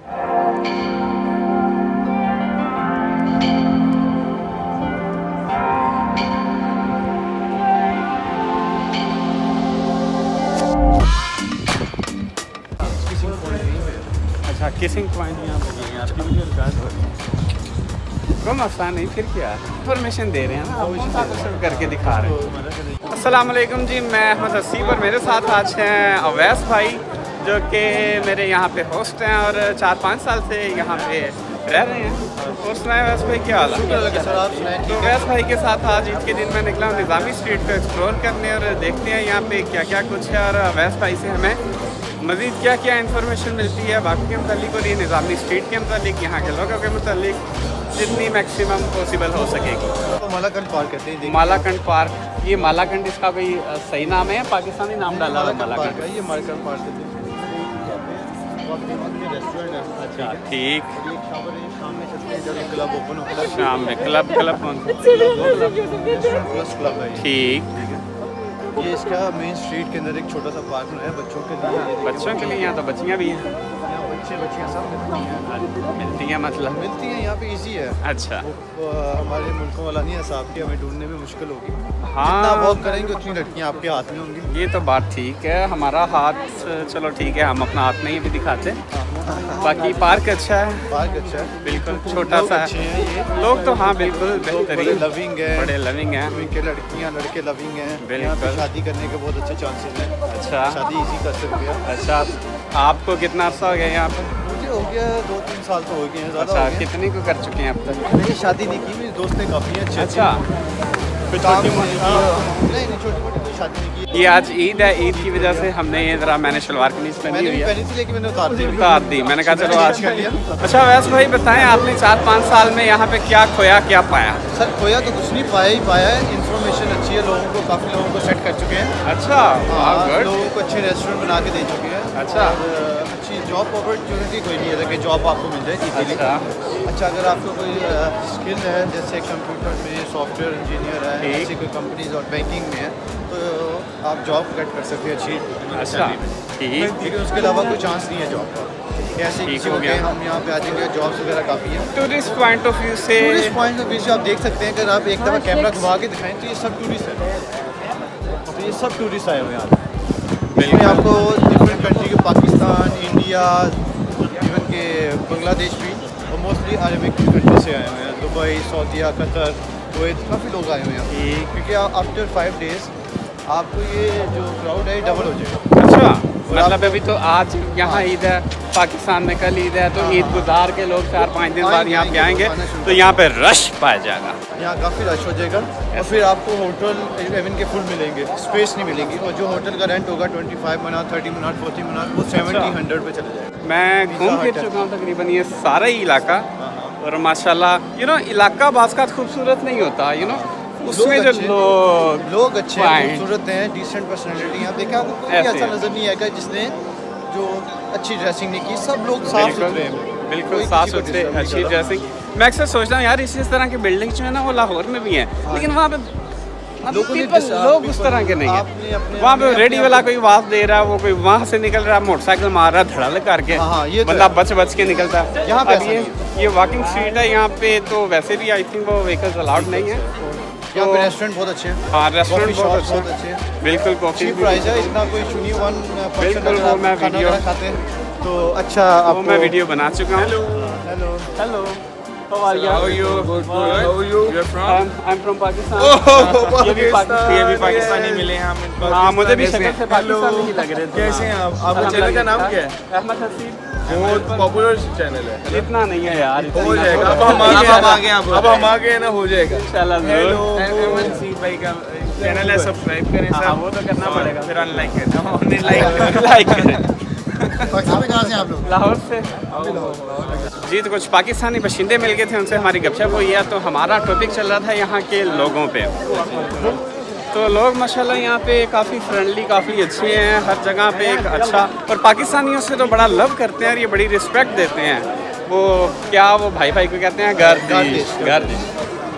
अच्छा, kissing point यहाँ पे है, आपकी वीडियो रिकॉर्ड हो रही है। कोई मसला नहीं, फिर क्या इन्फॉर्मेशन दे रहे हैं ना, आप कौन सा कुछ करके दिखा रहे हैं। अस्सलाम वालेकुम जी, मैं अहमद हसीब और मेरे साथ आज हैं अवैस भाई, जो कि मेरे यहाँ पे होस्ट हैं और 4-5 साल से यहाँ पे रह रहे हैं। और सुनाए अवैस भाई, क्या हाल है? तो अवैस भाई के साथ आज ईद के दिन मैं निकला हूँ निज़ामी स्ट्रीट को एक्सप्लोर करने और देखते हैं यहाँ पे क्या क्या कुछ है, और अवैस भाई से हमें मज़ीद क्या क्या इन्फॉर्मेशन मिलती है बाकी के मतलब और ये निज़ामी स्ट्रीट के मतलब, यहाँ के लोगों के मतलब, जितनी मैक्सिमम पॉसिबल हो सकेगी। तो मालाकंड पार्क कहते हैं। मालाकंड पार्क, ये मालाकंड इसका कोई सही नाम है या पाकिस्तानी नाम डाला हुआ? मालाकंड है, ये मालाकंड पार्क है। रेस्टोरेंट है। अच्छा, ठीक। शाम में चलते हैं जब क्लब ओपन होता है। शाम में क्लब कौन क्लब है, ठीक। ये इसका मेन स्ट्रीट के अंदर एक छोटा सा पार्क है बच्चों के लिए। बच्चों के लिए यहाँ तो बच्चियाँ भी हैं, यहाँ बच्चियाँ सब मिलती हैं मतलब मिलती हैं यहाँ पे, इजी है। अच्छा, हमारे मुल्कों वाला नहीं है साहब की, हमें ढूंढने में मुश्किल होगी। हाँ, जितना वॉक करेंगे उतनी लड़कियाँ आपके हाथ में होंगी। ये तो बात ठीक है, हमारा हाथ चलो ठीक है, हम अपना हाथ नहीं भी दिखाते। बाकी पार्क अच्छा है, पार्क अच्छा है, बिल्कुल छोटा सा अच्छे हैं ये लोग तो, हाँ बिल्कुल बेहतरीन, लविंग है, बड़े लविंग हैं इनके लड़कियाँ लड़के लविंग हैं। बिल्कुल। यहाँ पे शादी करने के बहुत अच्छे चांसेस हैं। अच्छा, शादी इजी कर सकते हैं। अच्छा, आपको कितना अर्सा हो गया यहाँ पर? मुझे हो गया 2-3 साल तो हो गए हैं, ज़्यादा अच्छा, हो गए। कितनी को कर चुके हैं अब तक? मैंने शादी नहीं की, मेरे दोस्त ने काफ़ी अच्छे अच्छा, कोई छोटी मोटी नहीं छोटी मोटी कोई शादी नहीं की। ये आज ईद है, ईद की वजह से हमने ये ज़रा मैंने शलवार कमीज पहनी मैंने हुई भी है, पहनी थी लेकिन मैंने उतार दी। मैंने कहा चलो आज कर लिया। अच्छा वैसे भाई बताएं, आपने 4-5 साल में यहाँ पे क्या खोया क्या पाया? सर खोया तो कुछ नहीं, पाया ही पाया है। इन्फॉर्मेशन अच्छी है, लोगों को काफ़ी लोगों को सेट कर चुके हैं। अच्छा, गुड। लोगों को अच्छे रेस्टोरेंट बना के दे चुके हैं। अच्छा, अच्छी जॉब अपॉर्चुनिटी कोई नहीं है कि जॉब आपको मिल जाए इजीली। अच्छा, अगर आपको कोई स्किल है जैसे कंप्यूटर में सॉफ्टवेयर इंजीनियर है, ऐसी कोई कंपनीज और बैंकिंग में है, तो आप जॉब गेट कर सकते हैं अच्छी। अच्छा, ठीक। लेकिन उसके अलावा कोई चांस नहीं है जॉब का। ऐसे किसी हो गया हम यहाँ पे आ जाएंगे, जॉब्स वगैरह काफ़ी है। टूरिस्ट पॉइंट ऑफ व्यू से, टूरिस्ट पॉइंट ऑफ व्यू से आप देख सकते हैं, अगर आप एक दफ़ा कैमरा घुमा के दिखाएं तो ये सब टूरिस्ट है, तो ये सब टूरिस्ट आए हुए हैं यहाँ। इसमें आपको डिफरेंट कंट्री के, पाकिस्तान, इंडिया, इवन के बांग्लादेश भी, और मोस्टली अरबिक कंट्री से आए हुए हैं। दुबई, सऊदीया, कतर, कुवैत, काफ़ी लोग आए हुए हैं। क्योंकि आफ्टर 5 डेज़ आपको ये जो क्राउड है डबल हो जाएगा। अच्छा, मतलब अभी तो आज यहाँ ईद है, पाकिस्तान में कल ईद है, तो ईद गुजार के लोग 4-5 दिन बाद यहाँ पे आएंगे तो यहाँ पे रश पाया जाएगा, यहाँ काफ़ी रश हो जाएगा। और फिर आपको होटल इवन के फुल मिलेंगे, स्पेस नहीं मिलेगी। और जो होटल का रेंट होगा 25 मिनट, 30 मिनट, 40 मिनट, वो 70-100 पे चले जाएगा। मैं घूम फिर चुका हूँ तकरीबन ये सारा ही इलाका, और माशाल्लाह इलाका बाज़ का खूबसूरत नहीं होता, उसमें जो लोग अच्छे खूबसूरत हैं, डिसेंट पर्सनैलिटी। यहाँ देखा आपको कोई ऐसा नज़र नहीं आएगा जिसने जो अच्छी ड्रेसिंग नहीं की, सब लोग साफ सुथरे हैं, बिल्कुल साफ सुथरे, अच्छी ड्रेसिंग। मैं अक्सर सोचता हूँ यार इस तरह की बिल्डिंग जो है ना वो लाहौर में भी हैं, लेकिन वहाँ पे लोग उस तरह के नहीं है। वहाँ पे रेडी वाला कोई आवाज़ दे रहा है, वो कोई वहाँ से निकल रहा है, मोटरसाइकिल मार रहा है धड़ाल करके, बंदा बच के निकलता है। यहाँ पे ये वॉकिंग स्ट्रीट है यहाँ पे, तो वैसे भी आई थिंक वो व्हीकल्स अलाउड नहीं है। यहाँ पे रेस्टोरेंट बहुत अच्छे हैं। हाँ, रेस्टोरेंट बहुत अच्छे हैं, बिल्कुल। कॉफी चीप प्राइस है, इतना कोई चुनी वन बिल्कुल। वो मैं वीडियो खाते हैं तो अच्छा, वो मैं वीडियो बना चुका हूँ। Hello How are you? How are you? Good. How are you? You're from? I'm from Pakistan. ये भी पाकिस्तानी मिले हैं हम। हाँ, मुझे भी शक्ल से पाकिस्तानी ही लग रहे थे। कैसे हैं आप? आपका चैनल का नाम क्या है? अहमद हसीब। बहुत पॉपुलर चैनल है। इतना नहीं है यार, हो जाएगा। अब हम आ गए ना, हो जाएगा इंशाल्लाह। अहमद हसीब भाई का चैनल है, सब्सक्राइब करें सब। वो तो करना पड़ेगा, फिर अनलाइक करें, लाइक करें। पाकिस्तान में कहाँ से आप लोग? लाहौर से जी। तो कुछ पाकिस्तानी बशिंदे मिल गए थे, उनसे हमारी गपशप हुई है। तो हमारा टॉपिक चल रहा था यहाँ के लोगों पे। तो लोग माशाल्लाह यहाँ पे काफ़ी फ्रेंडली, काफ़ी अच्छे हैं, हर जगह पे एक अच्छा, और पाकिस्तानियों से तो बड़ा लव करते हैं और ये बड़ी रिस्पेक्ट देते हैं। वो क्या वो भाई को कहते हैं गर्दिश।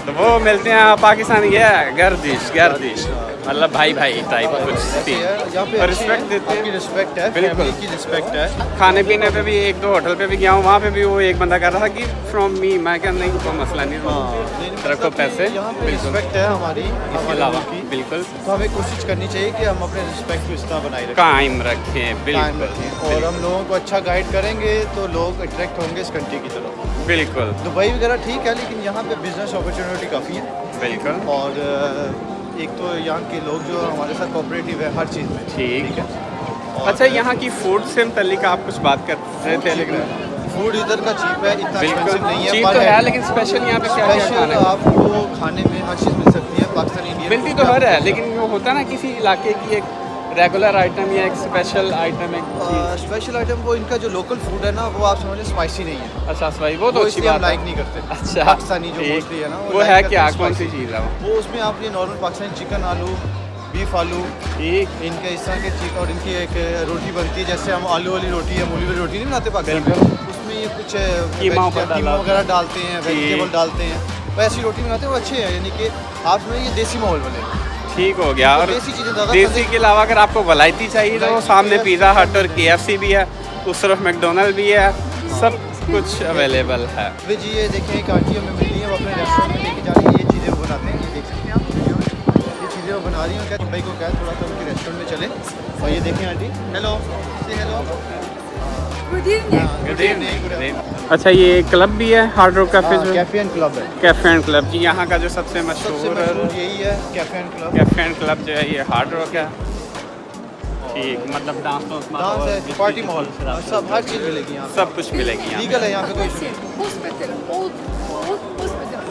तो वो मिलते हैं पाकिस्तानी है गर्दिश मतलब भाई टाइप कुछ यहाँ पे रिस्पेक्ट देते हैं, रिस्पेक्ट है, बिल्कुल फैमिली की रिस्पेक्ट है। खाने पीने पे भी एक दो होटल पे भी गया हूँ, वहाँ पे भी वो एक बंदा कह रहा था कि फ्रॉम मी, मैं क्या नहीं कोई मसला नहीं, रखो पैसे। यहाँ पे रिस्पेक्ट है हमारी, इसके अलावा बिल्कुल तो हमें कोशिश करनी चाहिए कि हम अपने रिस्पेक्ट को इस तरह बनाए रखें, कायम रखें, बिल्कुल। और हम लोगों को अच्छा गाइड करेंगे तो लोग अट्रैक्ट होंगे इस कंट्री की तरफ। बिल्कुल दुबई वगैरह ठीक है, लेकिन यहाँ पे बिजनेस अपॉर्चुनिटी काफ़ी है। बिल्कुल। और एक तो यहाँ के लोग जो हमारे साथ कोऑपरेटिव है हर चीज़ में। ठीक है। अच्छा, यहाँ की फूड से मुतल्लिक आप कुछ बात कर रहे थे, लेकिन फूड इधर का चीप है, इतना बिल्कुल एक्सपेंसिव नहीं है। चीप तो है, लेकिन स्पेशल यहाँ पे क्या क्या खाना स्पेशल है? आपको खाने में हर चीज़ मिल सकती है, पाकिस्तानी इंडियन मिलती तो हर है, लेकिन वो होता है ना किसी इलाके की एक रेगुलर आइटम या एक स्पेशल आइटम, एक स्पेशल आइटम वो इनका जो लोकल फूड है ना, वो आप समझ लें स्पाइसी नहीं है। अच्छा भाई, वो तो अच्छी इसलिए हम बात है। लाइक नहीं करते। अच्छा, पाकिस्तानी जो मोस्टली है ना, वो है like क्या, करते हैं कौन सी spicy। चीज़ है वो उसमें आप ये नॉर्मल पाकिस्तानी चिकन आलू, बीफ आलू, ठीक, इनके इस तरह के चिकन, और इनकी एक रोटी बनती है जैसे हम आलू वाली रोटी या मूली वाली रोटी नहीं बनाते पाकिस्तान में, उसमें ये कुछ कीमा वगैरह डालते हैं, वेजिटेबल डालते हैं, वैसी रोटी बनाते हैं, वो अच्छे हैं। यानी कि आप समझिए ये देसी माहौल वाले। ठीक हो गया। और देसी चीज़ें ज़्यादा देसी के अलावा अगर आपको वलायती चाहिए तो सामने पिज़्ज़ा हट और KFC भी है, उस तरफ मैकडोनल्ड भी है, सब कुछ अवेलेबल है। जी ये देखें, एक आंटी हमें मिली है, वो अपने रेस्टोरेंट में लेके जा रही है, ये चीज़ें वो बनाते हैं, ये देख सकते हैं आप वीडियो में, ये चीज़ें वो बना रही हैं। क्या भाई को क्या थोड़ा सा उनके रेस्टोरेंट में चले, और ये देखें आंटी, हेलो से hello, good evening. Good evening. अच्छा, ये क्लब भी है हार्ड रॉक कैफे जो कैफे एंड क्लब है। कैफे एंड क्लब जी, यहाँ का जो सबसे सबसे मशहूर मशहूर यही है cafe and club. Cafe and club जो है ये हार्ड रॉक है। ठीक, मतलब डांस डांस है, पार्टी माहौल, सब हर चीज़ मिलेगी यहाँ, सब कुछ मिलेगी यहाँ लीगल है यहाँ पे, कोई इशू नहीं। Hospital, old hospital,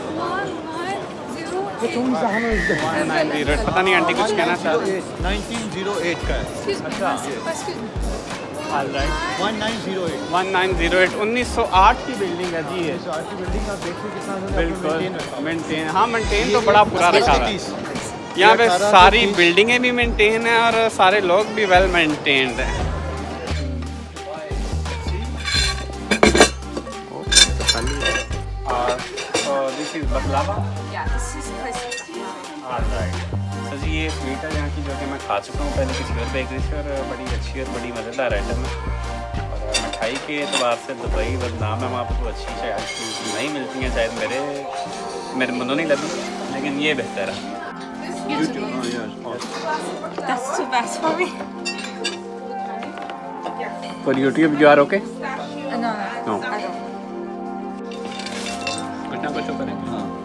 190. 190, पता नहीं आंटी कुछ कहना चाहती है। 1908 का है। Excuse me, excuse me. 1908 1908 1908 की बिल्डिंग है जी ये। की बिल्डिंग आप देखिए कितना बिल्कुल मेंटेन, हाँ मेंटेन तो बड़ा पूरा रखा है यहाँ पे, 1830 सारी बिल्डिंगें भी मेंटेन है और सारे लोग भी वेल मेंटेन्ड हैं। This is baklava. Yeah, this is spicy. Sir ji, ये स्वीट है यहाँ की जो कि मैं खा चुका हूँ पहले किसी और बेकरी से, और बड़ी अच्छी और बड़ी मज़ेदार आइटम है। और मिठाई के एतबार से दुबई बदनाम है, वहाँ पर तो अच्छी शायद नहीं मिलती हैं, शायद मेरे मुँह नहीं लगी, लेकिन ये बेहतर है। That's too fast for me. For YouTube you are okay? No. No. I don't. कुछ ना कुछ तो करें।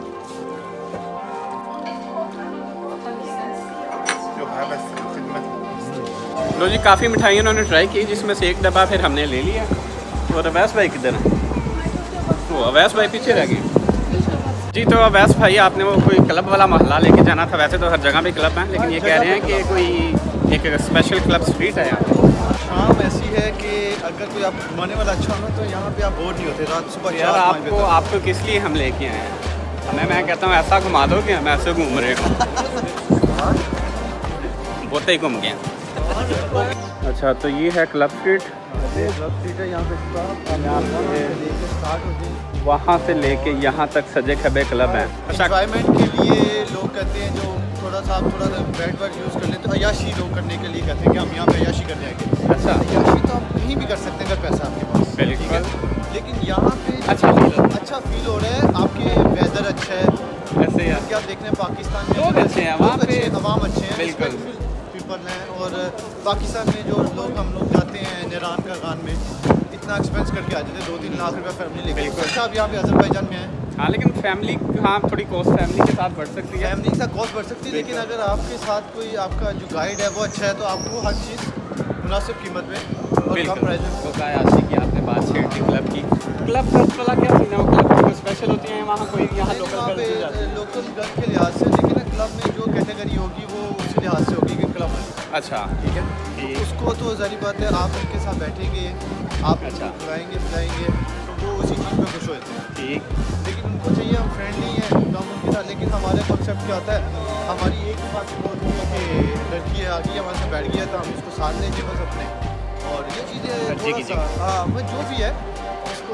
लो जी, काफ़ी मिठाइयाँ उन्होंने ट्राई की, जिसमें से एक डब्बा फिर हमने ले लिया। और अवैस भाई किधर है? वो अवैस भाई पीछे रह गए जी। तो अवैस भाई, आपने वो कोई क्लब वाला मोहल्ला लेके जाना था, वैसे तो हर जगह पे क्लब हैं, लेकिन ये कह रहे हैं कि कोई एक स्पेशल क्लब स्ट्रीट है यहाँ। शाम ऐसी है कि अगर कोई आप घुमाने वाला अच्छा हो तो यहाँ पे आप बोर नहीं होते रात सुबह। यार आपको किस लिए हम लेके आए हैं? मैं कहता हूँ ऐसा घुमा दो कि हम ऐसे घूम रहे हो। वो तो ही घूम गए। अच्छा, तो ये है क्लब स्ट्रीट। क्लब स्ट्रीट है यहाँ पे, वहाँ से लेके यहाँ तक सजे खबे क्लब हैं। एंजॉयमेंट के लिए लोग कहते हैं, जो थोड़ा सा बेड वर्ड यूज़ कर लें तो अयाशी लोग करने के लिए कहते हैं कि हम यहाँ पे अयाशी कर जाएंगे। अच्छा, अयाशी तो आप कहीं भी कर सकते हैं अगर पैसा आपके पास, ठीक है, लेकिन यहाँ पे अच्छा फील हो रहा है, आपके वेदर अच्छा है, ऐसे यार क्या आप देख रहे हैं पाकिस्तान में लोग अच्छे हैं, वहाँ पे तमाम अच्छे हैं, बिल्कुल पीपल हैं। और पाकिस्तान में जो लोग हम लोग जाते हैं निरान का गान में, इतना एक्सपेंस करके आ जाते हैं, 2-3 लाख रुपया फैमिली लेके। अच्छा, आप यहाँ पे अज़रबैजान में हैं। हाँ, लेकिन फैमिली, हाँ थोड़ी कॉस्ट फैमिली के साथ बढ़ सकती है, फैमिली के साथ कॉस्ट बढ़ सकती है, लेकिन अगर आपके साथ कोई आपका जो गाइड है वो अच्छा है तो आपको हर चीज़ मुनासिब कीमत में और कम प्राइस में। तो क्या आशी की आपने बात छेड़ दी क्लब की। क्लब वाला क्या सीन है? वो क्लब कोई स्पेशल होती हैं वहाँ, कोई यहाँ लोकल गर्ल के लिहाज से, लेकिन क्लब में जो कैटेगरी होगी वो उसी लिहाज से होगी कि क्लब में। अच्छा, ठीक है, तो उसको तो ज़ाहिर बात है आप उनके साथ बैठेंगे, आप अच्छा खिलाएंगे पिलाएंगे तो वो उसी चीज़ में खुश होते हैं। ठीक, लेकिन उनको चाहिए हम फ्रेंडली हैं तो हम उनके साथ, लेकिन हमारे कॉन्सेप्ट क्या होता है, हमारी एक बात होती है कि लड़की आ गई हमारे साथ बैठ गया तो हम उसको साथ ले जाए बस अपने, और ये चीज़ें थोड़ा सा हाँ मैं जो भी है उसको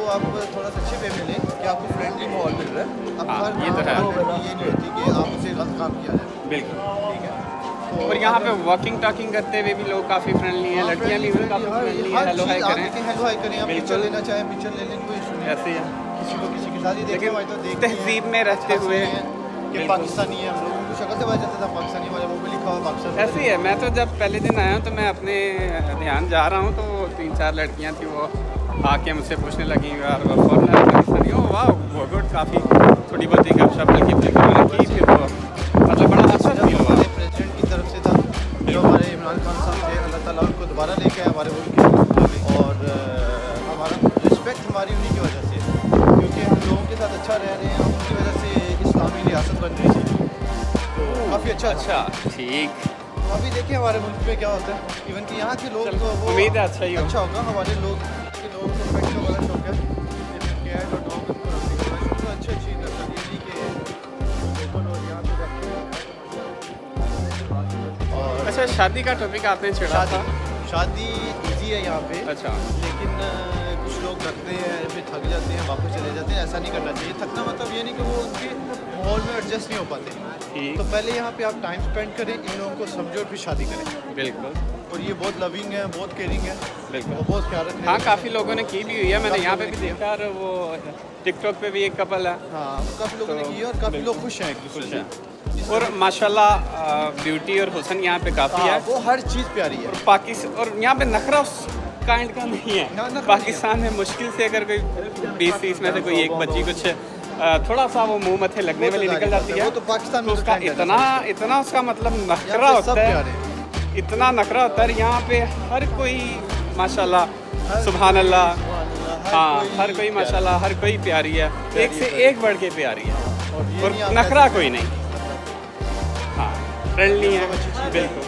इसको आप थोड़ा सा अच्छे वे में लें कि आपको फ्रेंडली माहौल मिल रहा है। अब हाँ, हर ये तो है। ये नहीं होती कि आप उसे गलत काम किया जाए। बिल्कुल। ठीक है। तो और यहाँ पे वॉकिंग टॉकिंग करते हुए भी लोग काफ़ी फ्रेंडली हैं, लड़कियाँ भी काफ़ी फ्रेंडली हैं, हेलो हाई करें। हेलो हाई करें, आप बिल्कुल। पिक्चर लेना चाहें पिक्चर ले लें, कोई इशू नहीं। ऐसे ही है, किसी को किसी के साथ ही देखें लेकिन भाई तो देखते हैं, तहजीब में रहते हंसते हुए हैं कि बिल्कुल। पाकिस्तानी है, हम लोगों को शक्ल से पता चलता था पाकिस्तानी वाले, वो भी लिखा हुआ पाकिस्तान। ऐसे ही है। मैं तो जब पहले दिन आया हूँ तो मैं अपने ध्यान जा रहा हूँ तो 3-4 लड़कियाँ थी, वो आके मुझसे पूछने लगी यार वो फॉरनर पाकिस्तानी हो, वाह वो गुड, काफ़ी थोड़ी बहुत ही गपशप हल्की फुल्की मैंने की, फिर वो मतलब बड़ा अच्छा फील हुआ। हमारे प्रेसिडेंट की तरफ से था, जो हमारे इमरान खान साहब थे, अल्लाह ताला उनको दोबारा लेके आए हमारे मुल्क में। और हमारा रिस्पेक्ट हमारी उन्हीं की वजह से, क्योंकि हम लोगों के साथ अच्छा रह रहे हैं, उनकी वजह से इस्लामी रियासत बन रही थी, तो काफ़ी अच्छा। ठीक। अभी देखिए हमारे मुल्क में क्या होता है, इवन कि यहाँ के लोग तो वो उम्मीद है अच्छा ही हो। अच्छा होगा। हमारे लोग के लोगों को पेट का बड़ा शौक है, कैट और डॉग को रखने का बड़ा शौक है। अच्छी अच्छी नस्ल ये नहीं कि लोगों और यहाँ पे रखते हैं। और अच्छा, शादी का टॉपिक आपने छेड़ा था। शादी इजी है यहाँ पे, अच्छा। लेकिन कुछ लोग रखते हैं फिर थक जाते हैं वापस चले जाते हैं। ऐसा नहीं करना चाहिए। थकना मतलब ये नहीं कि वो उनके माहौल में एडजस्ट नहीं हो पाते। ठीक। तो पहले यहाँ पे आप टाइम स्पेंड करें, इन लोगों को समझो और फिर शादी करें। बिल्कुल। और ये बहुत लविंग है, बहुत केयरिंग है, बिल्कुल। और बहुत ख्याल रखने हाँ, वाले काफ़ी लोगों ने की भी हुई है, मैंने काफ़ी यहाँ पे लोगों भी ने देखा। और वो टिकटॉक पे भी एक कपल है। हाँ, काफ़ी लोगों ने तो की है और काफ़ी बिल्कुल। लोग खुश हैं एक दूसरे खुश से। हैं। और माशाल्लाह ब्यूटी और हुस्न यहाँ पे काफ़ी हाँ, है। वो हर चीज़ प्यारी है। और यहाँ पे नखरा उस काइंड का नहीं है। ना, नखरा पाकिस्तान में मुश्किल से अगर कोई 20-30 में से कोई एक बच्ची कुछ थोड़ा सा वो मुंह मथे लगने वो तो वाली निकल जाहिर जाती बात है, वो तो पाकिस्तान में तो उसका trend है। इतना उसका मतलब नखरा यहाँ पे सब होता प्यारे है, हैं। इतना नखरा होता है। यहाँ पे हर कोई माशाल्लाह सुभान अल्लाह, हाँ, हर कोई माशाल्लाह, हर कोई प्यारी है, एक से एक बढ़ के प्यारी है। ये और नहीं आप नखरा ऐसे- कोई नहीं, हाँ, फ्रेंडली है बिल्कुल।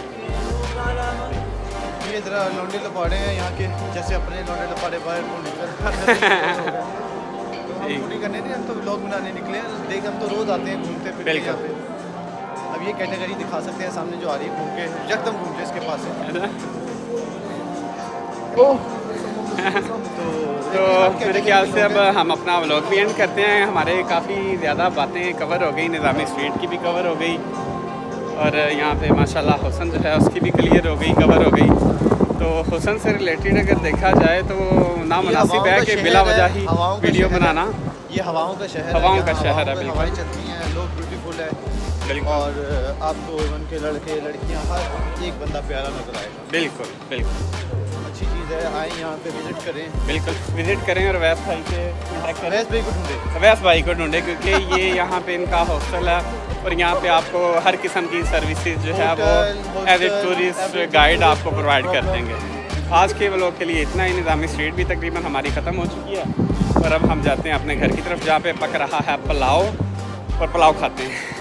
ये ज़रा लौंडे लपाड़े हैं यहाँ के, जैसे अपने लौंडे लपाड़े बाहर पूरी करने नहीं, हम तो व्लॉग बनाने निकले हैं। देख हम तो रोज़ आते हैं घूमते फिरते बिल्कुल। यहाँ पे। अब ये कैटेगरी दिखा सकते हैं सामने जो आ रही है घूम के, यकदम घूम के इसके पास है। तो मेरे ख्याल से अब हम अपना व्लॉग भी एंड करते हैं। हमारे काफ़ी ज़्यादा बातें कवर हो गई, निज़ामी स्ट्रीट की भी कवर हो गई, और यहाँ पे माशाल्लाह हुस्न जो है उसकी भी क्लियर हो गई, कवर हो गई। तो हुस्न से रिलेटेड अगर देखा जाए तो नामुनासिब है कि बिला वजह ही वीडियो बनाना। ये हवाओं का शहर हवाओं है, का यहाँ शहर है, हवाओं में बिल्कुल। हवाएं चलती हैं, लोग ब्यूटीफुल है, बिल्कुल और आपको उनके लड़के लड़कियाँ हर एक बंदा प्यारा नजर आएगा। बिल्कुल बिल्कुल अच्छी चीज़ है, आए यहाँ पे विजिट करें। बिल्कुल विजिट करें और वैस भाई से कॉन्टैक्ट करें, वैस भाई को ढूंढे, वैस भाई को ढूंढे, क्योंकि ये यहाँ पे इनका हॉस्टल है और यहाँ पे आपको हर किस्म की सर्विसेज जो है वो hotel, as a tourist everything, guide आपको प्रोवाइड कर प्रॉपर। देंगे। आज के व्लॉग के लिए इतना ही। निज़ामी स्ट्रीट भी तकरीबन हमारी ख़त्म हो चुकी है और अब हम जाते हैं अपने घर की तरफ, जहाँ पे पक रहा है पुलाव, और पुलाव खाते हैं।